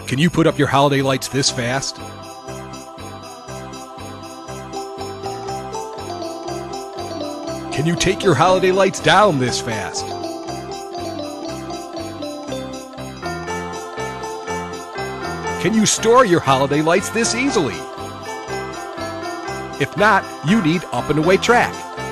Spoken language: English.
Can you put up your holiday lights this fast? Can you take your holiday lights down this fast? Can you store your holiday lights this easily? If not, you need Up and Away Track.